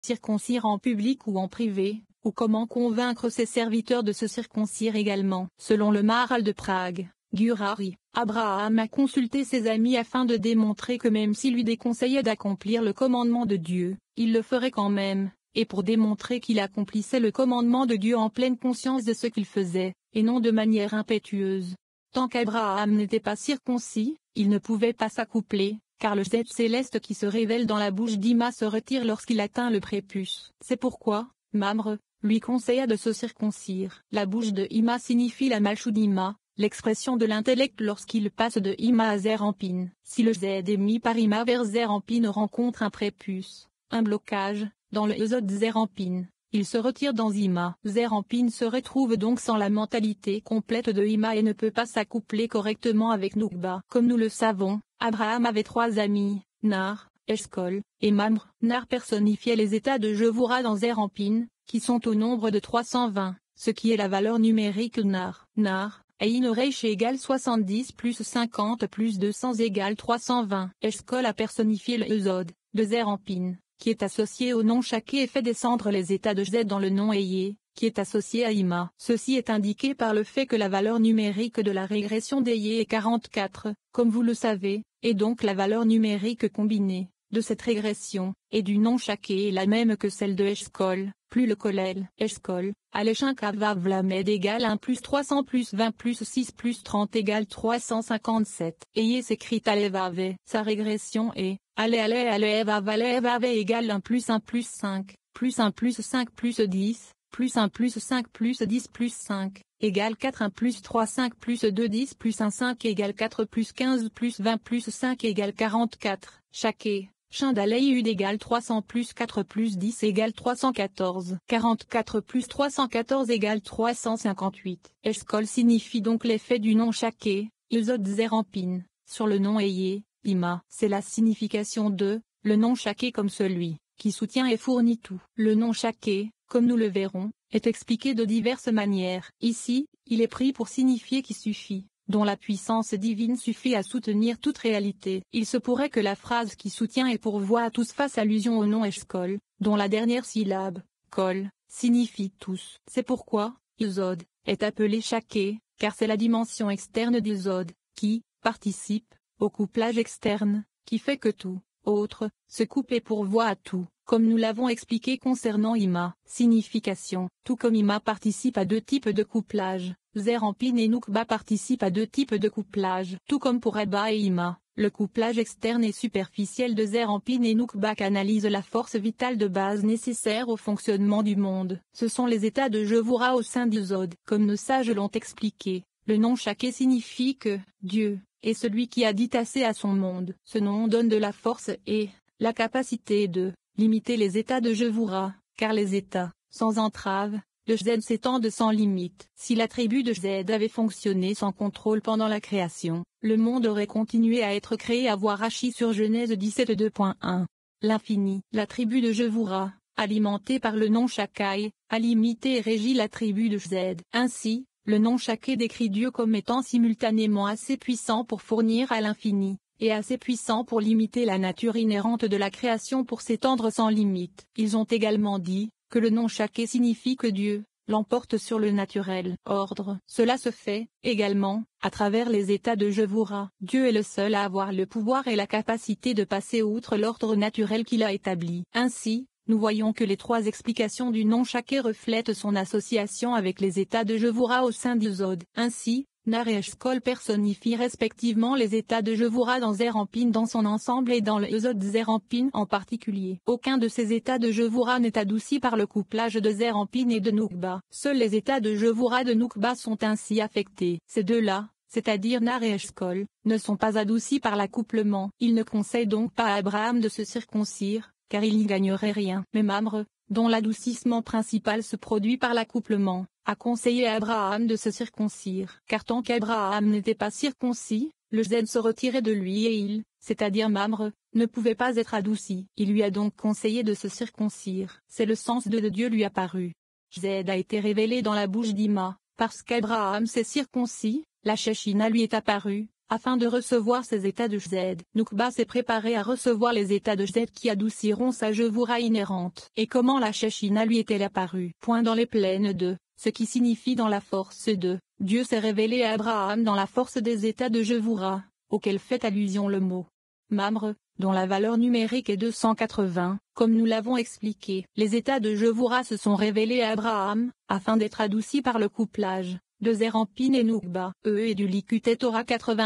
circoncire en public ou en privé, ou comment convaincre ses serviteurs de se circoncire également. Selon le Maharal de Prague, Gurari, Abraham a consulté ses amis afin de démontrer que même s'il lui déconseillait d'accomplir le commandement de Dieu, il le ferait quand même, et pour démontrer qu'il accomplissait le commandement de Dieu en pleine conscience de ce qu'il faisait, et non de manière impétueuse. Tant qu'Abraham n'était pas circoncis, il ne pouvait pas s'accoupler, car le Z céleste qui se révèle dans la bouche d'Ima se retire lorsqu'il atteint le prépuce. C'est pourquoi, Mamre, lui conseilla de se circoncire. La bouche de Ima signifie la Malchut d'Ima, l'expression de l'intellect lorsqu'il passe de Ima à Zer Anpin. Si le Z émis par Ima vers Zer Anpin rencontre un prépuce, un blocage, dans le Yesod Zer Anpin, il se retire dans Ima. Zer Anpin se retrouve donc sans la mentalité complète de Ima et ne peut pas s'accoupler correctement avec Nukba. Comme nous le savons, Abraham avait 3 amis, Nar, Eshkol, et Mamre. Nar personnifiait les états de Jevura dans Zer Anpin, qui sont au nombre de 320, ce qui est la valeur numérique Nar. Nar, Ein-Oreish égale 70 plus 50 plus 200 égale 320. Eshkol a personnifié le Yesod, de Zer Anpin, qui est associé au nom Shaké et fait descendre les états de Z dans le nom Eye, qui est associé à Ima. Ceci est indiqué par le fait que la valeur numérique de la régression d'Eye est 44, comme vous le savez, et donc la valeur numérique combinée de cette régression, et du nom Shaké est la même que celle de Eshkol, plus le Kolel. Eshkol, Alechin Kavav Lamed égale 1 plus 300 plus 20 plus 6 plus 30 égale 357. Eye s'écrit Alevave. Sa régression est, Alevave égale 1 plus 5 plus 5 plus 5 plus 10, plus 1 plus 5 plus 10 plus 5, égale 4 1 plus 3 5 plus 2 10 plus 1 5 égale 4 plus 15 plus 20 plus 5 égale 44. Shaké. Shin d'Aleiud égale 300 plus 4 plus 10 égale 314. 44 plus 314 égale 358. Eshkol signifie donc l'effet du nom Shaké, Yesod Zer Anpin, sur le nom Eye, Ima. C'est la signification de, le nom Shaké comme celui, qui soutient et fournit tout. Le nom Shaké, comme nous le verrons, est expliqué de diverses manières. Ici, il est pris pour signifier qui suffit, dont la puissance divine suffit à soutenir toute réalité. Il se pourrait que la phrase qui soutient et pourvoit à tous fasse allusion au nom Eshkol, dont la dernière syllabe, Kol, signifie tous. C'est pourquoi, Yesod, est appelé Shaké, car c'est la dimension externe d'Yesod, qui participe au couplage externe, qui fait que tout autre se coupe et pourvoit à tout, comme nous l'avons expliqué concernant Ima. Signification. Tout comme Ima participe à 2 types de couplage, Zer Anpin et Nukba participent à 2 types de couplage. Tout comme pour Eba et Ima, le couplage externe et superficiel de Zer Anpin et Nukba canalise la force vitale de base nécessaire au fonctionnement du monde. Ce sont les états de Jevura au sein d'Yesod. Comme nos sages l'ont expliqué, le nom Shaké signifie que Dieu est celui qui a dit assez à son monde. Ce nom donne de la force et la capacité de limiter les états de Jevura, car les états, sans entrave, de Z s'étendent sans limite. Si la tribu de Z avait fonctionné sans contrôle pendant la création, le monde aurait continué à être créé à voir Rachi sur Genèse 17 2.1. L'infini. La tribu de Jevura, alimentée par le nom Shakai, a limité et régi la tribu de Z. Ainsi, le nom Shaké décrit Dieu comme étant simultanément assez puissant pour fournir à l'infini, et assez puissant pour limiter la nature inhérente de la création pour s'étendre sans limite. Ils ont également dit que le nom Shaké signifie que Dieu l'emporte sur le naturel ordre. Cela se fait, également, à travers les états de Jevura. Dieu est le seul à avoir le pouvoir et la capacité de passer outre l'ordre naturel qu'il a établi. Ainsi, nous voyons que les 3 explications du nom Shaké reflètent son association avec les états de Jevura au sein d'Yesod. Ainsi, Nar et Eshkol personnifient respectivement les états de Jevura dans Zer Anpin dans son ensemble et dans le Yesod Zer Anpin en particulier. Aucun de ces états de Jevura n'est adouci par le couplage de Zer Anpin et de Nukba. Seuls les états de Jevura de Nukba sont ainsi affectés. Ces deux-là, c'est-à-dire Nar et Eshkol, ne sont pas adoucis par l'accouplement. Il ne conseille donc pas à Abraham de se circoncire, car il n'y gagnerait rien. Mais Mamre, dont l'adoucissement principal se produit par l'accouplement, a conseillé à Abraham de se circoncire. Car tant qu'Abraham n'était pas circoncis, le Z se retirait de lui et il, c'est-à-dire Mamre, ne pouvait pas être adouci. Il lui a donc conseillé de se circoncire. C'est le sens de Dieu lui apparu. Z a été révélé dans la bouche d'Ima, parce qu'Abraham s'est circoncis, la Shechina lui est apparue, afin de recevoir ces états de Z. Noukba s'est préparé à recevoir les états de Z qui adouciront sa Jevura inhérente. Et comment la Shekhinah lui est-elle apparue? Dans les plaines de, ce qui signifie dans la force de, Dieu s'est révélé à Abraham dans la force des états de Jevura, auquel fait allusion le mot Mamre, dont la valeur numérique est 280, comme nous l'avons expliqué. Les états de Jevura se sont révélés à Abraham, afin d'être adoucis par le couplage de Zerampin et Noukba. Et du Likuté Torah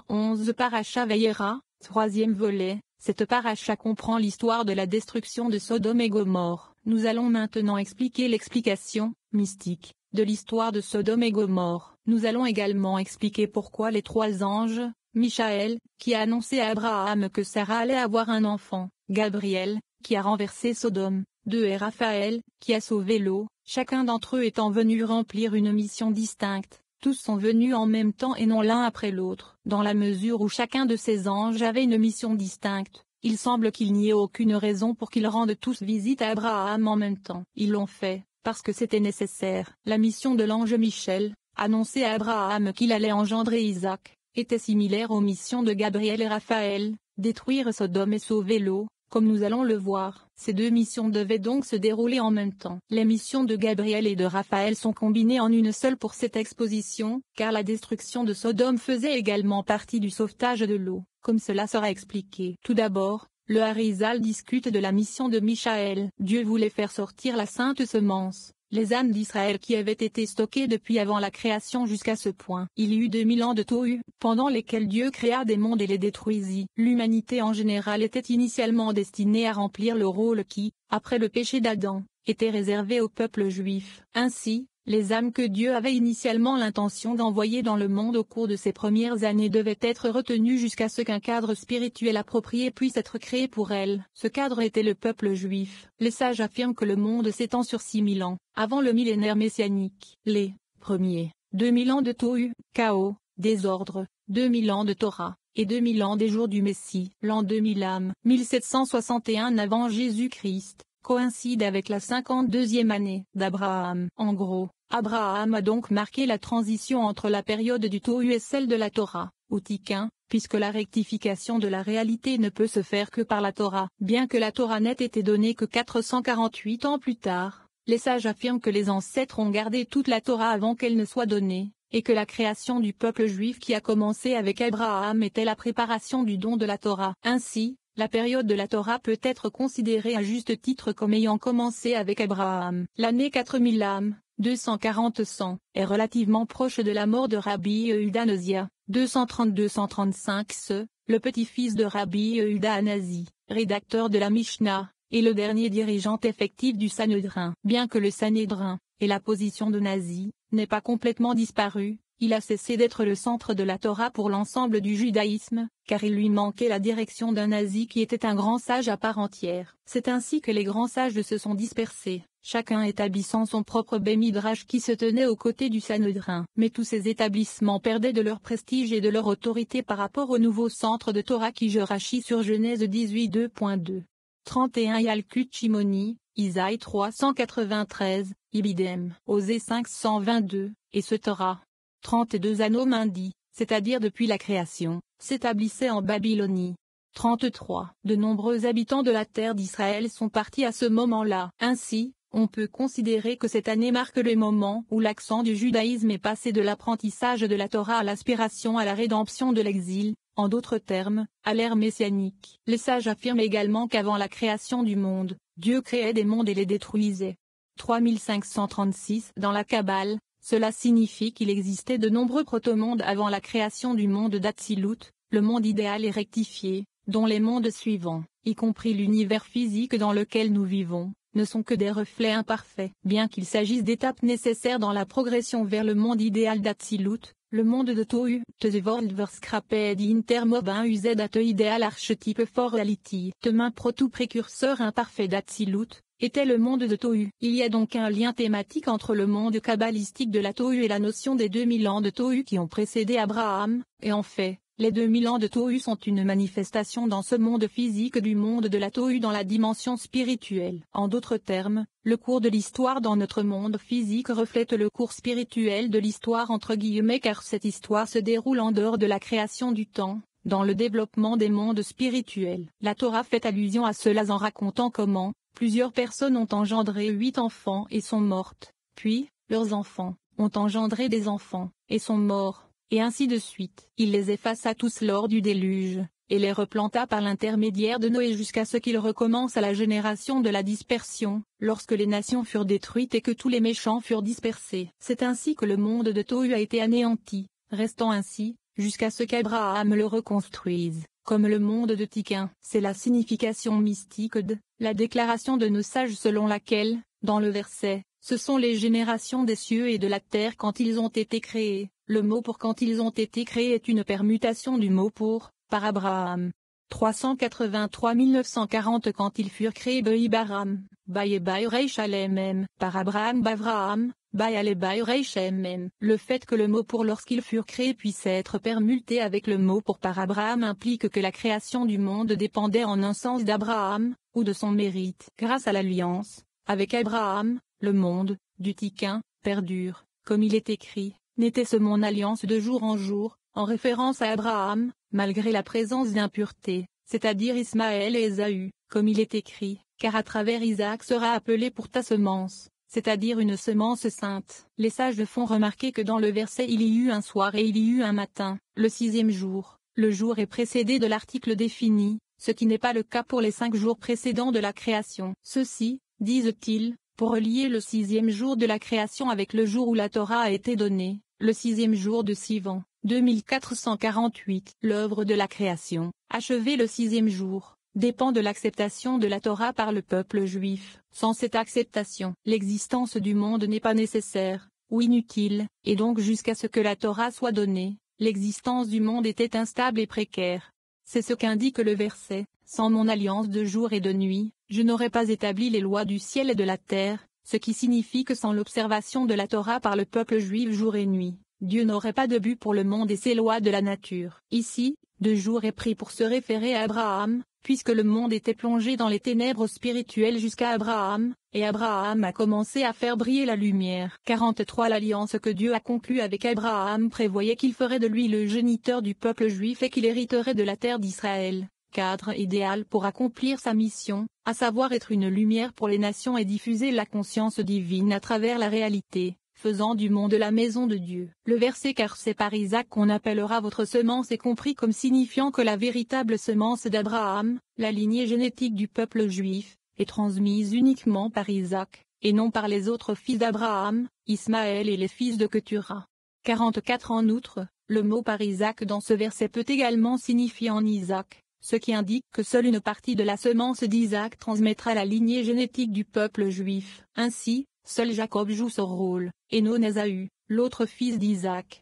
91 Paracha Vayera, troisième volet. Cette paracha comprend l'histoire de la destruction de Sodome et Gomorrhe. Nous allons maintenant expliquer l'explication mystique de l'histoire de Sodome et Gomorrhe. Nous allons également expliquer pourquoi les trois anges, Michaël, qui a annoncé à Abraham que Sarah allait avoir un enfant, Gabriel, qui a renversé Sodome, et Raphaël, qui a sauvé l'eau, chacun d'entre eux étant venu remplir une mission distincte. Tous sont venus en même temps et non l'un après l'autre. Dans la mesure où chacun de ces anges avait une mission distincte, il semble qu'il n'y ait aucune raison pour qu'ils rendent tous visite à Abraham en même temps. Ils l'ont fait, parce que c'était nécessaire. La mission de l'ange Michel, annoncer à Abraham qu'il allait engendrer Isaac, était similaire aux missions de Gabriel et Raphaël, détruire Sodome et sauver l'eau. Comme nous allons le voir, ces deux missions devaient donc se dérouler en même temps. Les missions de Gabriel et de Raphaël sont combinées en une seule pour cette exposition, car la destruction de Sodome faisait également partie du sauvetage de l'eau, comme cela sera expliqué. Tout d'abord, le Harizal discute de la mission de Michaël. Dieu voulait faire sortir la sainte semence, les âmes d'Israël qui avaient été stockées depuis avant la création jusqu'à ce point. Il y eut 2000 ans de Tohu, pendant lesquels Dieu créa des mondes et les détruisit. L'humanité en général était initialement destinée à remplir le rôle qui, après le péché d'Adam, était réservé au peuple juif. Ainsi, les âmes que Dieu avait initialement l'intention d'envoyer dans le monde au cours de ses premières années devaient être retenues jusqu'à ce qu'un cadre spirituel approprié puisse être créé pour elles. Ce cadre était le peuple juif. Les sages affirment que le monde s'étend sur 6000 ans, avant le millénaire messianique. Les premiers 2000 ans de Tohu, chaos, désordre, 2000 ans de Torah, et 2000 ans des jours du Messie. L'an 2000 âme, 1761 avant Jésus-Christ, coïncide avec la 52e année d'Abraham. En gros, Abraham a donc marqué la transition entre la période du Tohu et celle de la Torah, ou Tikkun, puisque la rectification de la réalité ne peut se faire que par la Torah. Bien que la Torah n'ait été donnée que 448 ans plus tard, les sages affirment que les ancêtres ont gardé toute la Torah avant qu'elle ne soit donnée, et que la création du peuple juif qui a commencé avec Abraham était la préparation du don de la Torah. Ainsi, la période de la Torah peut être considérée à juste titre comme ayant commencé avec Abraham. L'année 4000 âmes, 240-100, est relativement proche de la mort de Rabbi Yehuda Nossia, 230-235 le petit-fils de Rabbi Yehuda Hanazi, rédacteur de la Mishnah, et le dernier dirigeant effectif du Sanhédrin. Bien que le Sanhédrin, et la position de Nazi, n'ait pas complètement disparu, il a cessé d'être le centre de la Torah pour l'ensemble du judaïsme, car il lui manquait la direction d'un Nazi qui était un grand sage à part entière. C'est ainsi que les grands sages se sont dispersés, chacun établissant son propre Beit-Midrash qui se tenait aux côtés du Sanhédrin. Mais tous ces établissements perdaient de leur prestige et de leur autorité par rapport au nouveau centre de Torah qui je rachis sur Genèse 18 2.2. 31 Yalkut Shimoni, Isaïe 393, Ibidem, Osée 522, et ce Torah. 32 Anomindie, c'est-à-dire depuis la création, s'établissait en Babylonie. 33. De nombreux habitants de la terre d'Israël sont partis à ce moment-là. Ainsi, on peut considérer que cette année marque le moment où l'accent du judaïsme est passé de l'apprentissage de la Torah à l'aspiration à la rédemption de l'exil, en d'autres termes, à l'ère messianique. Les sages affirment également qu'avant la création du monde, Dieu créait des mondes et les détruisait. 3536 Dans la Kabbale, cela signifie qu'il existait de nombreux protomondes avant la création du monde d'Atsilut, le monde idéal et rectifié, dont les mondes suivants, y compris l'univers physique dans lequel nous vivons, ne sont que des reflets imparfaits. Bien qu'il s'agisse d'étapes nécessaires dans la progression vers le monde idéal d'Atsilut, le monde de Tohu, the world verskraped intermobin used at idéal archetype for reality, demain proto précurseur imparfait d'Atsilut, était le monde de Tohu. Il y a donc un lien thématique entre le monde kabbalistique de la Tohu et la notion des 2000 ans de Tohu qui ont précédé Abraham, et en fait, Les 2000 ans de Tohu sont une manifestation dans ce monde physique du monde de la Tohu dans la dimension spirituelle. En d'autres termes, le cours de l'histoire dans notre monde physique reflète le cours spirituel de l'histoire entre guillemets car cette histoire se déroule en dehors de la création du temps, dans le développement des mondes spirituels. La Torah fait allusion à cela en racontant comment plusieurs personnes ont engendré 8 enfants et sont mortes, puis, leurs enfants ont engendré des enfants et sont morts. Et ainsi de suite. Il les effaça tous lors du déluge, et les replanta par l'intermédiaire de Noé jusqu'à ce qu'il recommence à la génération de la dispersion, lorsque les nations furent détruites et que tous les méchants furent dispersés. C'est ainsi que le monde de Tohu a été anéanti, restant ainsi, jusqu'à ce qu'Abraham le reconstruise, comme le monde de Tiquin. C'est la signification mystique de la déclaration de nos sages selon laquelle, dans le verset, ce sont les générations des cieux et de la terre quand ils ont été créés. Le mot pour quand ils ont été créés est une permutation du mot pour, par Abraham. 383 940 quand ils furent créés Baram, Baye Reish Alemem, par Abraham Bavraham, Baye Ale Reish Emem. Le fait que le mot pour lorsqu'ils furent créés puisse être permuté avec le mot pour par Abraham implique que la création du monde dépendait en un sens d'Abraham, ou de son mérite. Grâce à l'alliance, avec Abraham, le monde, du Tiquin, perdure, comme il est écrit. N'était-ce mon alliance de jour en jour, en référence à Abraham, malgré la présence d'impureté, c'est-à-dire Ismaël et Ésaü, comme il est écrit, car à travers Isaac sera appelé pour ta semence, c'est-à-dire une semence sainte. Les sages font remarquer que dans le verset il y eut un soir et il y eut un matin, le 6e jour. Le jour est précédé de l'article défini, ce qui n'est pas le cas pour les 5 jours précédents de la création. Ceci, disent-ils, pour relier le 6e jour de la création avec le jour où la Torah a été donnée. Le 6e jour de Sivan, 2448. L'œuvre de la création, achevée le 6e jour, dépend de l'acceptation de la Torah par le peuple juif. Sans cette acceptation, l'existence du monde n'est pas nécessaire, ou inutile, et donc jusqu'à ce que la Torah soit donnée, l'existence du monde était instable et précaire. C'est ce qu'indique le verset, « Sans mon alliance de jour et de nuit, je n'aurais pas établi les lois du ciel et de la terre », ce qui signifie que sans l'observation de la Torah par le peuple juif jour et nuit, Dieu n'aurait pas de but pour le monde et ses lois de la nature. Ici, de jour est pris pour se référer à Abraham, puisque le monde était plongé dans les ténèbres spirituelles jusqu'à Abraham, et Abraham a commencé à faire briller la lumière. 43 L'alliance que Dieu a conclue avec Abraham prévoyait qu'il ferait de lui le géniteur du peuple juif et qu'il hériterait de la terre d'Israël. Cadre idéal pour accomplir sa mission, à savoir être une lumière pour les nations et diffuser la conscience divine à travers la réalité, faisant du monde la maison de Dieu. Le verset car c'est par Isaac qu'on appellera votre semence est compris comme signifiant que la véritable semence d'Abraham, la lignée génétique du peuple juif, est transmise uniquement par Isaac, et non par les autres fils d'Abraham, Ismaël et les fils de Ketura. 44 En outre, le mot par Isaac dans ce verset peut également signifier en Isaac, ce qui indique que seule une partie de la semence d'Isaac transmettra la lignée génétique du peuple juif. Ainsi, seul Jacob joue ce rôle, et non Ésaü, l'autre fils d'Isaac.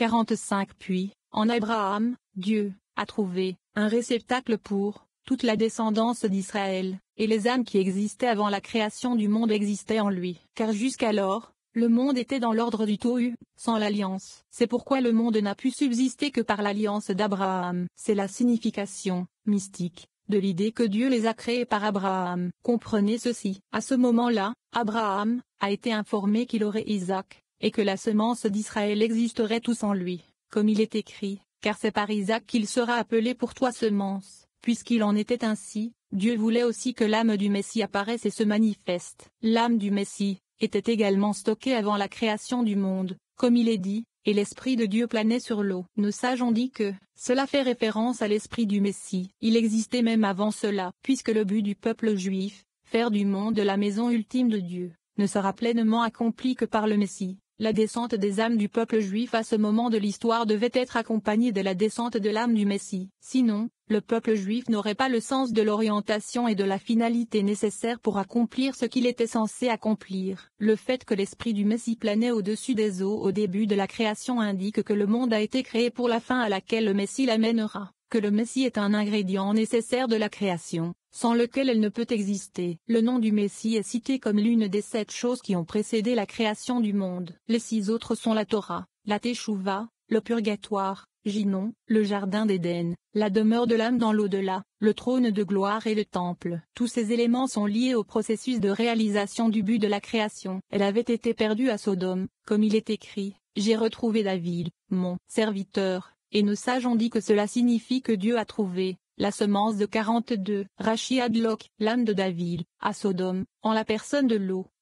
45 Puis, en Abraham, Dieu a trouvé un réceptacle pour toute la descendance d'Israël, et les âmes qui existaient avant la création du monde existaient en lui. Car jusqu'alors, le monde était dans l'ordre du Tohu, sans l'alliance. C'est pourquoi le monde n'a pu subsister que par l'alliance d'Abraham. C'est la signification mystique de l'idée que Dieu les a créés par Abraham. Comprenez ceci. À ce moment-là, Abraham a été informé qu'il aurait Isaac, et que la semence d'Israël existerait tous en lui, comme il est écrit, car c'est par Isaac qu'il sera appelé pour toi semence. Puisqu'il en était ainsi, Dieu voulait aussi que l'âme du Messie apparaisse et se manifeste. L'âme du Messie était également stockée avant la création du monde, comme il est dit, et l'Esprit de Dieu planait sur l'eau. Nos sages ont dit que cela fait référence à l'Esprit du Messie. Il existait même avant cela, puisque le but du peuple juif, faire du monde la maison ultime de Dieu, ne sera pleinement accompli que par le Messie. La descente des âmes du peuple juif à ce moment de l'histoire devait être accompagnée de la descente de l'âme du Messie. Sinon, le peuple juif n'aurait pas le sens de l'orientation et de la finalité nécessaires pour accomplir ce qu'il était censé accomplir. Le fait que l'esprit du Messie planait au-dessus des eaux au début de la création indique que le monde a été créé pour la fin à laquelle le Messie l'amènera, que le Messie est un ingrédient nécessaire de la création, sans lequel elle ne peut exister. Le nom du Messie est cité comme l'une des 7 choses qui ont précédé la création du monde. Les 6 autres sont la Torah, la Teshuvah, le purgatoire, Ginon, le jardin d'Éden, la demeure de l'âme dans l'au-delà, le trône de gloire et le temple. Tous ces éléments sont liés au processus de réalisation du but de la création. Elle avait été perdue à Sodome, comme il est écrit, « J'ai retrouvé David, mon serviteur », et nos sages ont dit que cela signifie que Dieu a trouvé la semence de 42. Rachi Hadlock, l'âme de David, à Sodome, en la personne de Lot.